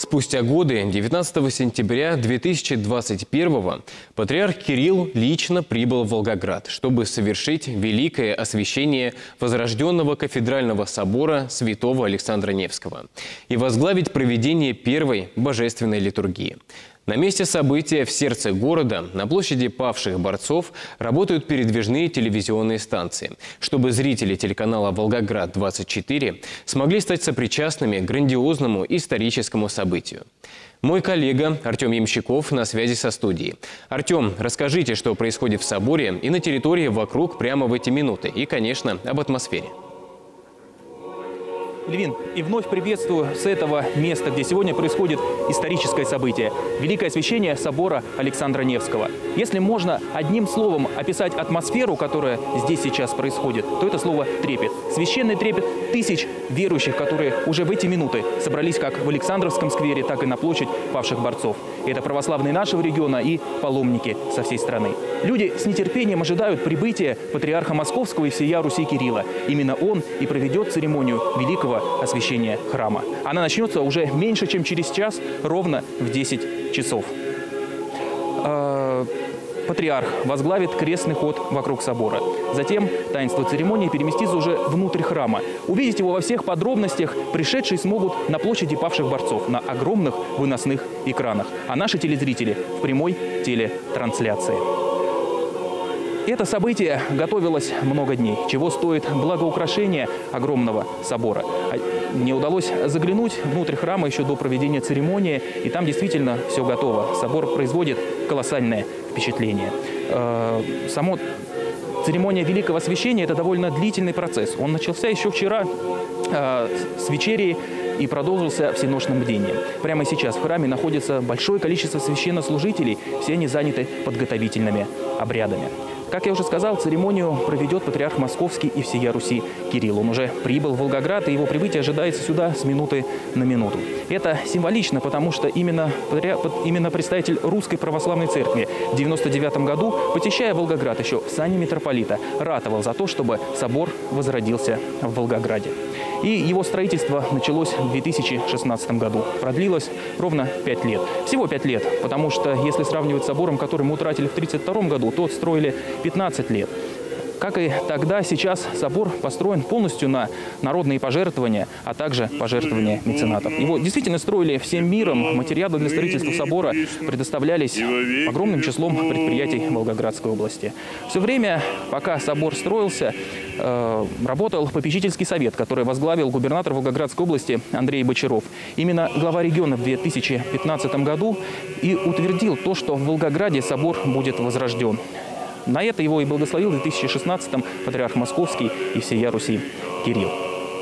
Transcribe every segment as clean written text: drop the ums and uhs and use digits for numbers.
Спустя годы, 19 сентября 2021-го, патриарх Кирилл лично прибыл в Волгоград, чтобы совершить великое освящение возрожденного кафедрального собора святого Александра Невского и возглавить проведение первой божественной литургии. На месте события в сердце города, на площади павших борцов, работают передвижные телевизионные станции, чтобы зрители телеканала «Волгоград-24» смогли стать сопричастными к грандиозному историческому событию. Мой коллега Артем Ямщиков на связи со студией. Артем, расскажите, что происходит в соборе и на территории вокруг прямо в эти минуты, и, конечно, об атмосфере. Левин, и вновь приветствую с этого места, где сегодня происходит историческое событие – Великое освящение собора Александра Невского. Если можно одним словом описать атмосферу, которая здесь сейчас происходит, то это слово «трепет». Священный трепет тысяч верующих, которые уже в эти минуты собрались как в Александровском сквере, так и на площадь павших борцов. Это православные нашего региона и паломники со всей страны. Люди с нетерпением ожидают прибытия патриарха Московского и всея Руси Кирилла. Именно он и проведет церемонию великого освящения храма. Она начнется уже меньше, чем через час, ровно в 10 часов. Патриарх возглавит крестный ход вокруг собора. Затем таинство церемонии переместится уже внутрь храма. Увидеть его во всех подробностях пришедшие смогут на площади павших борцов на огромных выносных экранах, а наши телезрители в прямой телетрансляции. Это событие готовилось много дней, чего стоит благоукрашение огромного собора. Мне удалось заглянуть внутрь храма еще до проведения церемонии, и там действительно все готово. Собор производит колоссальное впечатление. Само церемония Великого освящения – это довольно длительный процесс. Он начался еще вчера с вечери и продолжился всеночным бдением. Прямо сейчас в храме находится большое количество священнослужителей, все они заняты подготовительными обрядами. Как я уже сказал, церемонию проведет патриарх Московский и всея Руси Кирилл. Он уже прибыл в Волгоград, и его прибытие ожидается сюда с минуты на минуту. Это символично, потому что именно представитель Русской Православной Церкви в 1999 году, посещая Волгоград еще в сане митрополита, ратовал за то, чтобы собор возродился в Волгограде. И его строительство началось в 2016 году. Продлилось ровно 5 лет. Всего 5 лет, потому что если сравнивать с собором, который мы утратили в 1932 году, то строили 15 лет. Как и тогда, сейчас собор построен полностью на народные пожертвования, а также пожертвования меценатов. Его действительно строили всем миром. Материалы для строительства собора предоставлялись огромным числом предприятий Волгоградской области. Все время, пока собор строился, работал попечительский совет, который возглавил губернатор Волгоградской области Андрей Бочаров. Именно глава региона в 2015 году и утвердил то, что в Волгограде собор будет возрожден. На это его и благословил в 2016-м патриарх Московский и всея Руси Кирилл.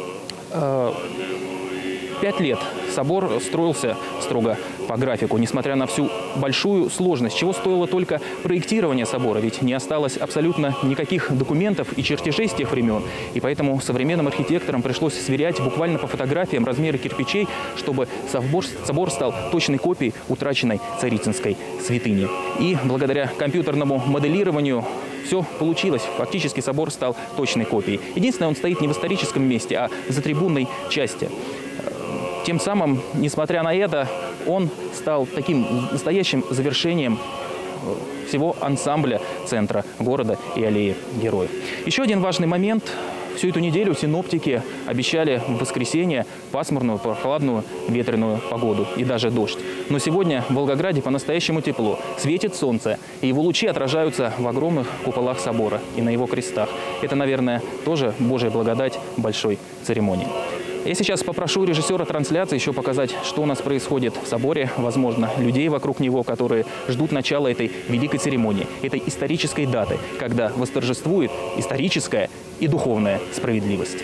5 лет собор строился строго по графику, несмотря на всю большую сложность, чего стоило только проектирование собора, ведь не осталось абсолютно никаких документов и чертежей с тех времен, и поэтому современным архитекторам пришлось сверять буквально по фотографиям размеры кирпичей, чтобы собор стал точной копией утраченной царицынской святыни. И благодаря компьютерному моделированию все получилось. Фактически собор стал точной копией. Единственное, он стоит не в историческом месте, а за трибунной части. Тем самым, несмотря на это, он стал таким настоящим завершением всего ансамбля центра города и аллеи Героев. Еще один важный момент. Всю эту неделю синоптики обещали в воскресенье пасмурную, прохладную, ветреную погоду и даже дождь. Но сегодня в Волгограде по-настоящему тепло. Светит солнце, и его лучи отражаются в огромных куполах собора и на его крестах. Это, наверное, тоже Божья благодать большой церемонии. Я сейчас попрошу режиссера трансляции еще показать, что у нас происходит в соборе, возможно, людей вокруг него, которые ждут начала этой великой церемонии, этой исторической даты, когда восторжествует историческая и духовная справедливость.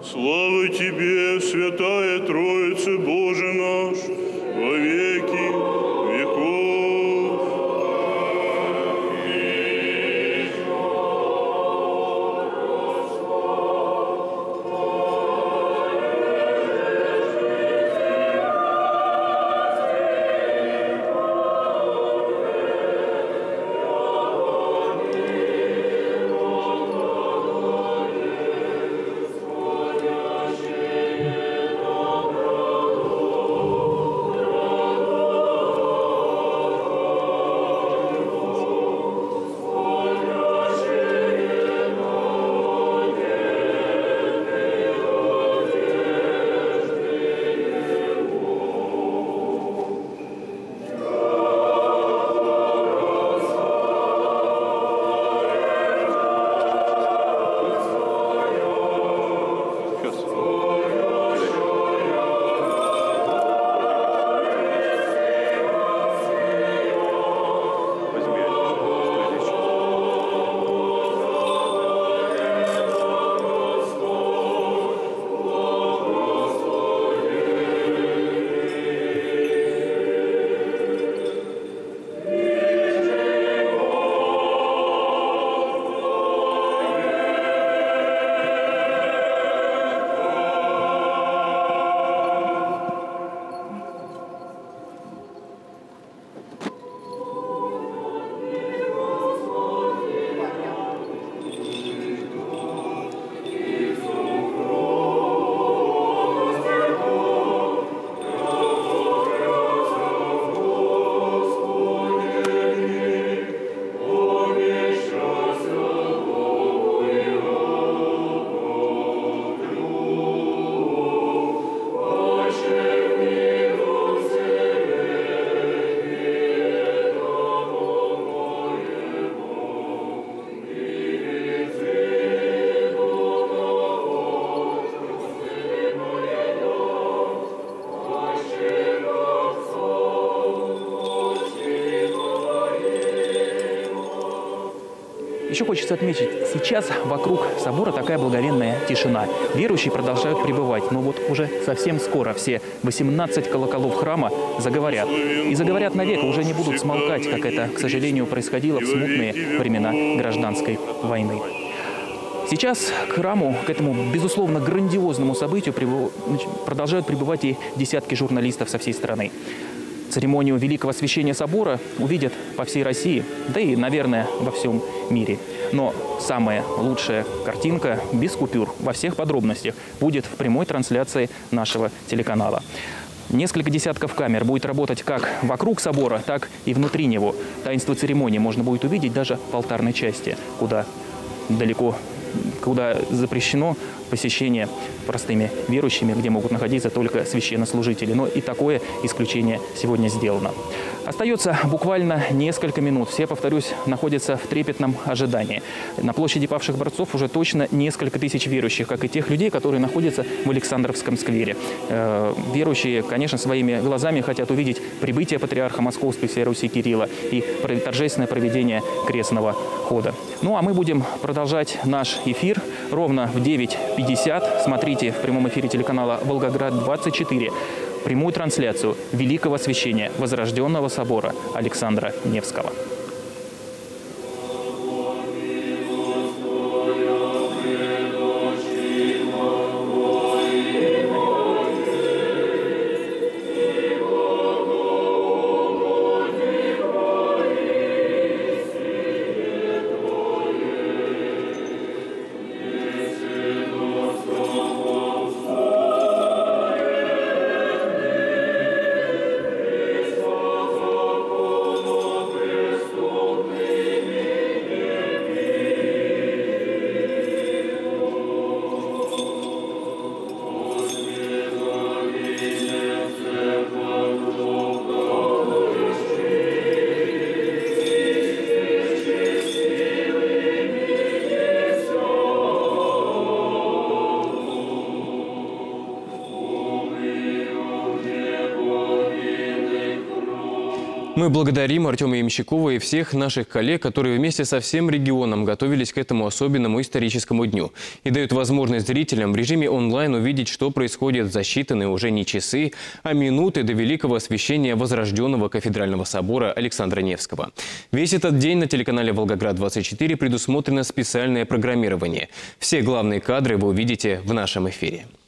Слава Тебе, Святая Троица, Боже наш, во веки веков. Еще хочется отметить, сейчас вокруг собора такая благовенная тишина. Верующие продолжают пребывать, но вот уже совсем скоро все 18 колоколов храма заговорят. И заговорят навек, уже не будут смолкать, как это, к сожалению, происходило в смутные времена гражданской войны. Сейчас к храму, к этому, безусловно, грандиозному событию продолжают прибывать и десятки журналистов со всей страны. Церемонию Великого Освящения Собора увидят по всей России, да и, наверное, во всем мире. Но самая лучшая картинка, без купюр, во всех подробностях, будет в прямой трансляции нашего телеканала. Несколько десятков камер будет работать как вокруг собора, так и внутри него. Таинство церемонии можно будет увидеть даже в алтарной части, куда запрещено посещение простыми верующими, где могут находиться только священнослужители. Но и такое исключение сегодня сделано. Остается буквально несколько минут. Все, повторюсь, находятся в трепетном ожидании. На площади павших борцов уже точно несколько тысяч верующих, как и тех людей, которые находятся в Александровском сквере. Верующие, конечно, своими глазами хотят увидеть прибытие патриарха Московской всей Руси Кирилла и торжественное проведение крестного хода. Ну а мы будем продолжать наш эфир ровно в 9:50. Смотрите в прямом эфире телеканала «Волгоград-24» прямую трансляцию Великого Освящения Возрожденного собора Александра Невского. Христос. Мы благодарим Артема Ямщикова и всех наших коллег, которые вместе со всем регионом готовились к этому особенному историческому дню и дают возможность зрителям в режиме онлайн увидеть, что происходит за считанные уже не часы, а минуты до великого освящения возрожденного кафедрального собора Александра Невского. Весь этот день на телеканале «Волгоград-24» предусмотрено специальное программирование. Все главные кадры вы увидите в нашем эфире.